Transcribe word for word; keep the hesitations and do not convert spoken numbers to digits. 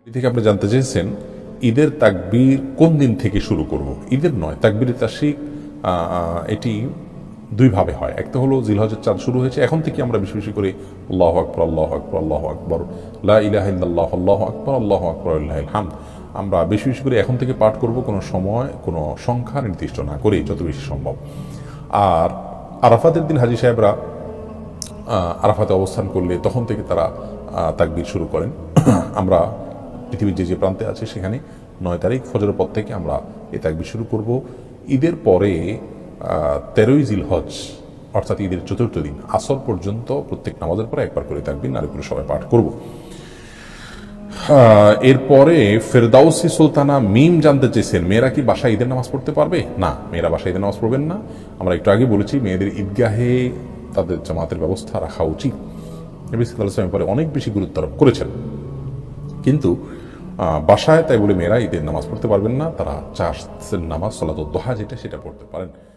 থেকে আপনি জানতে চেয়েছেন ঈদের তাকবীর কোন দিন থেকে শুরু করব। ঈদের নয়, তাকবীরে তাশরিক এটি দুইভাবে হয়। একটা হলো জিলহজের চাঁদ শুরু হয়েছে, এখন থেকে আমরা বেশি বেশি করে আল্লাহু আকবার আল্লাহু আকবার আল্লাহু আকবার লা ইলাহা ইল্লাল্লাহ আল্লাহু আকবার আল্লাহু আকবার লিল্লাহিল হামদ আমরা বেশি বেশি করে এখন থেকে পাঠ করব, কোনো সময় কোনো সংখ্যা নির্দিষ্ট না করে যত বেশি সম্ভব। আর আরাফাতের দিন হাজী সাহেবরা আরাফাতে অবস্থান করলে তখন থেকে তারা তাকবীর শুরু করেন। আমরা পৃথিবীর যে যে প্রান্তে আছে সেখানে নয় তারিখ ফজরের পর থেকে আমরা এই তাকবীর শুরু করব। ঈদের পরে তেরোই জিলহজ অর্থাৎ ঈদের চতুর্থ দিন আসর পর্যন্ত প্রত্যেক নামাজের পরে একবার করে তাকবীর নারী পুরুষ সবাই পাঠ করব। এরপরে ফেরদাউসি সুলতানা মিম জানতে চেয়েছেন, মেয়েরা কি বাসায় ঈদের নামাজ পড়তে পারবে? না, মেয়েরা বাসায় ঈদের নামাজ পড়বেন না। আমরা একটু আগে বলেছি মেয়েদের ঈদগাহে তাদের জামাতের ব্যবস্থা রাখা উচিত। নবী সাল্লাল্লাহু আলাইহি ওয়াসাল্লাম পরে অনেক বেশি গুরুত্ব আরোপ করেছেন, কিন্তু বাসায় তাই বলে মেয়েরা ঈদের নামাজ পড়তে পারবেন না। তারা চার নামাজ সালাতুদ দুহা যেটা সেটা পড়তে পারেন।